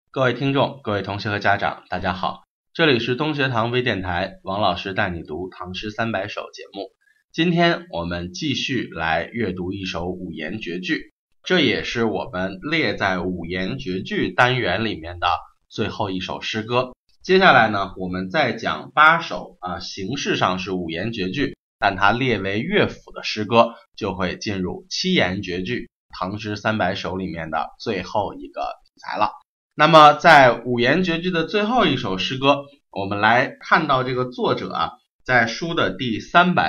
各位听众、各位同学和家长，大家好，这里是东学堂微电台，王老师带你读唐诗300首节目。今天我们继续来阅读一首五言绝句，这也是我们列在五言绝句单元里面的最后一首诗歌。接下来呢，我们再讲8首形式上是五言绝句，但它列为乐府的诗歌，就会进入7言绝句，唐诗300首里面的最后一个题材了。那么在五言绝句的最后一首诗歌，我们来看到这个作者在书的第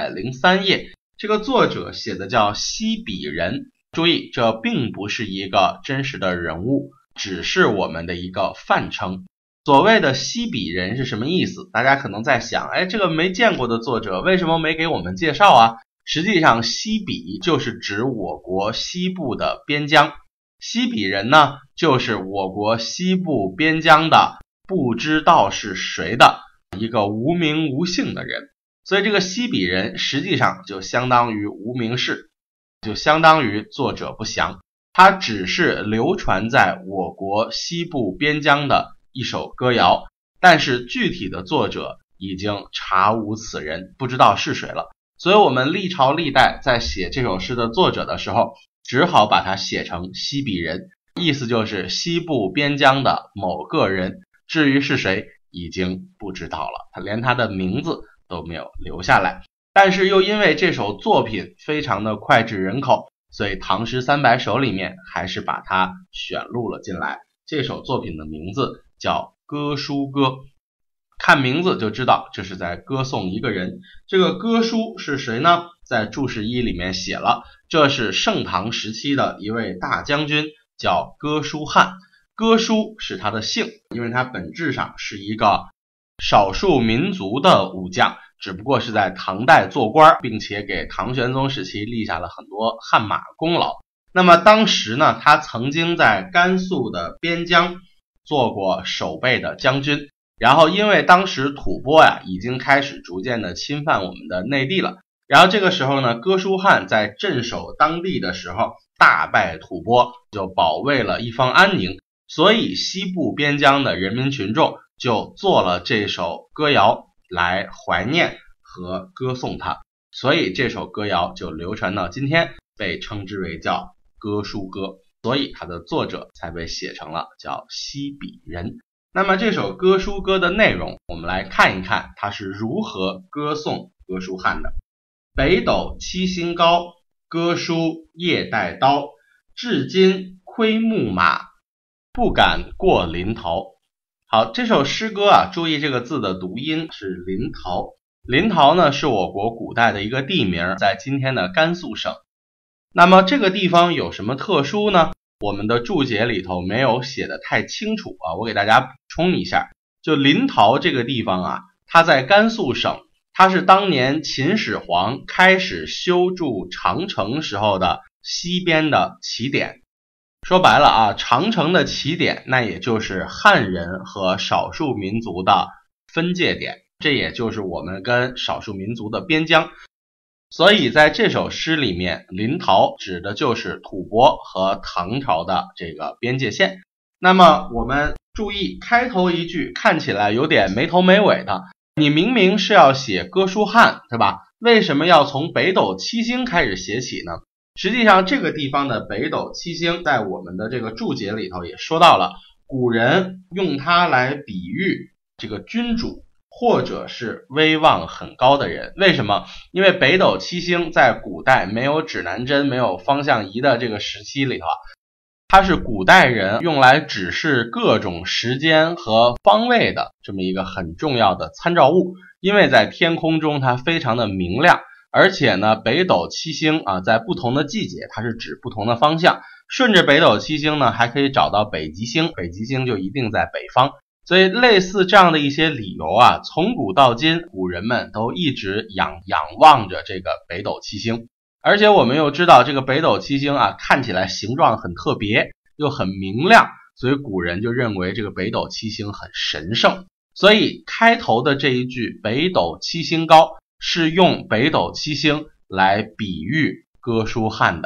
303页，这个作者写的叫西鄙人。注意，这并不是一个真实的人物，只是我们的一个泛称。所谓的西鄙人是什么意思？大家可能在想，这个没见过的作者为什么没给我们介绍啊？实际上西鄙就是指我国西部的边疆，西鄙人呢，就是我国西部边疆的不知道是谁的一个无名无姓的人，所以这个西鄙人实际上就相当于无名氏，就相当于作者不详，它只是流传在我国西部边疆的一首歌谣，但是具体的作者已经查无此人，不知道是谁了。所以我们历朝历代在写这首诗的作者的时候，只好把它写成西鄙人，意思就是西部边疆的某个人，至于是谁已经不知道了，他连他的名字都没有留下来。但是又因为这首作品非常的脍炙人口，所以唐诗300首里面还是把它选录了进来。这首作品的名字叫歌书歌，看名字就知道这是在歌颂一个人。这个歌书是谁呢？在注释1里面写了，这是盛唐时期的一位大将军，叫歌书汉。歌书是他的姓，因为他本质上是一个少数民族的武将，只不过是在唐代做官，并且给唐玄宗时期立下了很多汗马功劳。那么当时呢，他曾经在甘肃的边疆做过守备的将军，然后因为当时吐蕃已经开始逐渐的侵犯我们的内地了，然后这个时候呢，歌书汉在镇守当地的时候大败吐蕃，就保卫了一方安宁，所以西部边疆的人民群众就做了这首歌谣来怀念和歌颂他，所以这首歌谣就流传到今天，被称之为叫歌书歌，所以它的作者才被写成了叫西鄙人。那么这首歌书歌的内容，我们来看一看它是如何歌颂歌书汉的。北斗七星高，歌书夜带刀，至今窥牧马，不敢过临洮。好，这首诗歌注意这个字的读音是临洮。临洮呢是我国古代的一个地名，在今天的甘肃省。那么这个地方有什么特殊呢？我们的注解里头没有写的太清楚我给大家补充一下。就临洮这个地方它在甘肃省，它是当年秦始皇开始修筑长城时候的西边的起点。说白了长城的起点，那也就是汉人和少数民族的分界点，这也就是我们跟少数民族的边疆。所以在这首诗里面，临洮指的就是吐蕃和唐朝的这个边界线。那么我们注意开头一句看起来有点没头没尾的，你明明是要写歌书汉，对吧？为什么要从北斗七星开始写起呢？实际上这个地方的北斗七星在我们的这个注解里头也说到了，古人用它来比喻这个君主或者是威望很高的人。为什么？因为北斗七星在古代没有指南针没有方向仪的这个时期里头它是古代人用来指示各种时间和方位的这么一个很重要的参照物。因为在天空中它非常的明亮，而且呢北斗七星在不同的季节它是指不同的方向，顺着北斗七星呢还可以找到北极星，北极星就一定在北方。所以类似这样的一些理由从古到今古人们都一直仰望着这个北斗七星。而且我们又知道这个北斗七星看起来形状很特别又很明亮，所以古人就认为这个北斗七星很神圣。所以开头的这一句北斗七星高是用北斗七星来比喻歌书汉的。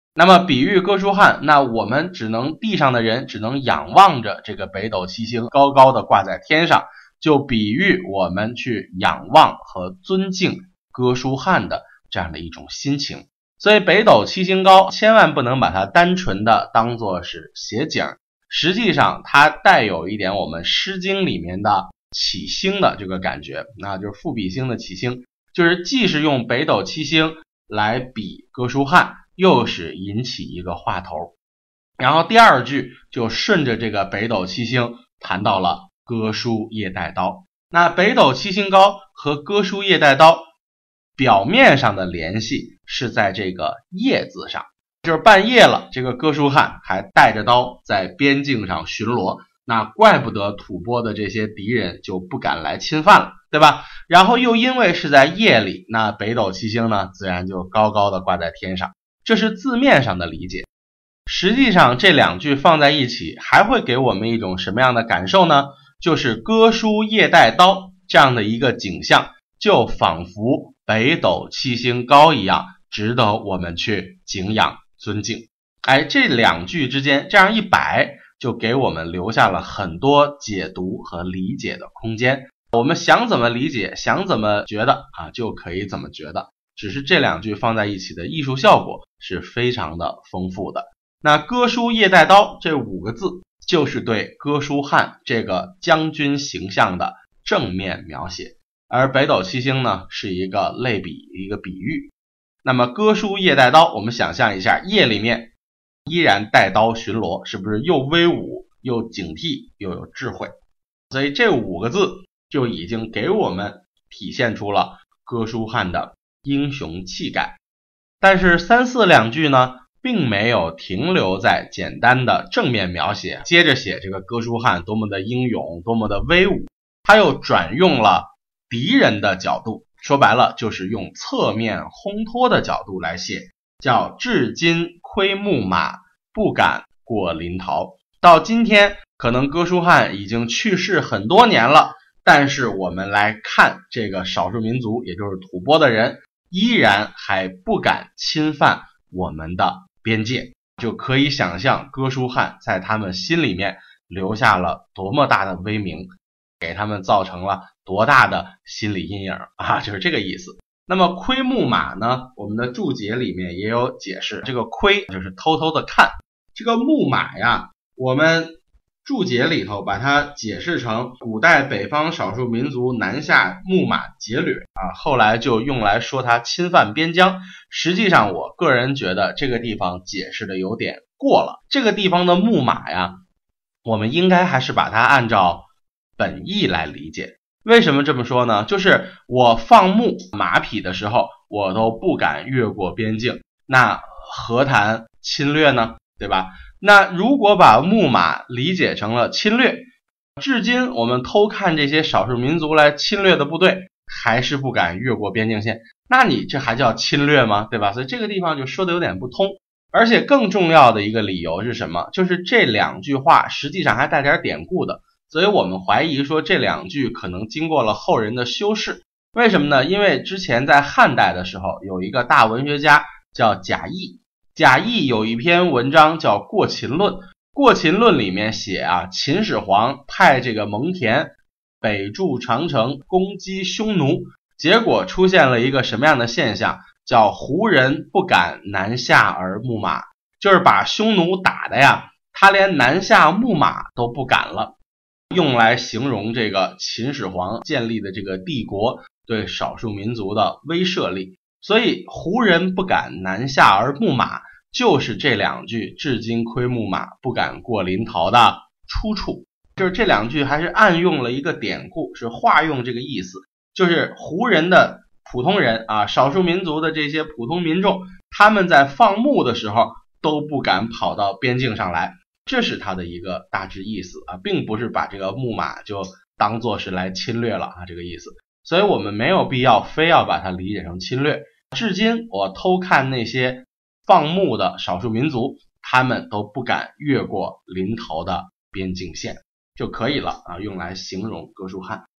那么比喻哥舒翰，那我们地上的人只能仰望着这个北斗七星高高的挂在天上，就比喻我们去仰望和尊敬哥舒翰的这样的一种心情。所以北斗七星高千万不能把它单纯的当作是写景，实际上它带有一点我们诗经里面的起星的这个感觉，那就是赋比兴的起星，就是既是用北斗七星来比哥舒翰，又是引起一个话头。然后第二句就顺着这个北斗七星谈到了哥舒夜带刀。那北斗七星高和哥舒夜带刀表面上的联系是在这个夜字上，就是半夜了，这个哥舒翰还带着刀在边境上巡逻，那怪不得吐蕃的这些敌人就不敢来侵犯了，对吧？然后又因为是在夜里，那北斗七星呢自然就高高的挂在天上，这是字面上的理解。实际上这两句放在一起还会给我们一种什么样的感受呢？就是哥舒夜带刀这样的一个景象，就仿佛北斗七星高一样，值得我们去敬仰尊敬。这两句之间这样一摆，就给我们留下了很多解读和理解的空间。我们想怎么理解，想怎么觉得就可以怎么觉得，只是这两句放在一起的艺术效果是非常的丰富的。那哥舒夜带刀这5个字就是对哥舒翰这个将军形象的正面描写，而北斗七星呢是一个类比，一个比喻。那么哥舒夜带刀，我们想象一下，夜里面依然带刀巡逻，是不是又威武又警惕又有智慧？所以这5个字就已经给我们体现出了哥舒翰的英雄气概。但是3、4两句呢并没有停留在简单的正面描写，接着写这个哥舒翰多么的英勇，多么的威武，他又转用了敌人的角度，说白了就是用侧面烘托的角度来写，叫至今窥牧马，不敢过临洮。到今天可能哥舒翰已经去世很多年了，但是我们来看这个少数民族，也就是吐蕃的人，依然还不敢侵犯我们的边界，就可以想象哥舒翰在他们心里面留下了多么大的威名，给他们造成了多大的心理阴影就是这个意思。那么窥牧马呢，我们的注解里面也有解释，这个窥就是偷偷的看，这个牧马呀，我们注解里头把它解释成古代北方少数民族南下牧马劫掠后来就用来说它侵犯边疆。实际上我个人觉得这个地方解释的有点过了，这个地方的牧马呀，我们应该还是把它按照本意来理解。为什么这么说呢？就是我放牧马匹的时候，我都不敢越过边境，那何谈侵略呢？对吧？那如果把牧马理解成了侵略，至今我们偷看这些少数民族来侵略的部队，还是不敢越过边境线，那你这还叫侵略吗？对吧？所以这个地方就说的有点不通。而且更重要的一个理由是什么？就是这两句话实际上还带点典故的，所以我们怀疑说这两句可能经过了后人的修饰。为什么呢？因为之前在汉代的时候，有一个大文学家叫贾谊，贾谊有一篇文章叫《过秦论》，《过秦论》里面写秦始皇派这个蒙恬北筑长城攻击匈奴，结果出现了一个什么样的现象，叫胡人不敢南下而牧马，就是把匈奴打的呀，他连南下牧马都不敢了，用来形容这个秦始皇建立的这个帝国对少数民族的威慑力。所以胡人不敢南下而牧马，就是这两句至今窥牧马，不敢过临洮的出处。就是这两句还是暗用了一个典故，是化用这个意思，就是胡人的普通人少数民族的这些普通民众，他们在放牧的时候都不敢跑到边境上来，这是他的一个大致意思并不是把这个牧马就当作是来侵略了这个意思。所以我们没有必要非要把它理解成侵略。至今我偷看那些放牧的少数民族，他们都不敢越过临洮的边境线就可以了用来形容哥舒翰。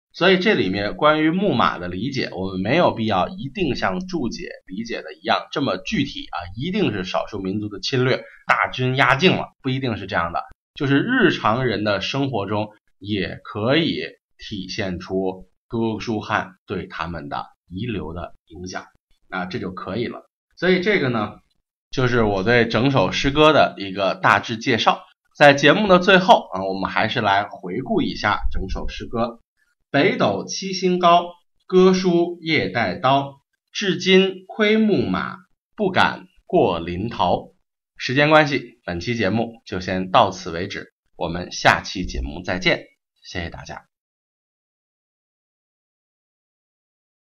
所以这里面关于木马的理解，我们没有必要一定像注解理解的一样这么具体啊，一定是少数民族的侵略，大军压境了，不一定是这样的，就是日常人的生活中也可以体现出哥舒翰对他们的遗留的影响，那这就可以了。所以这个呢，就是我对整首诗歌的一个大致介绍。在节目的最后我们还是来回顾一下整首诗歌。北斗七星高，哥舒夜带刀，至今窥木马，不敢过临洮。时间关系，本期节目就先到此为止，我们下期节目再见，谢谢大家。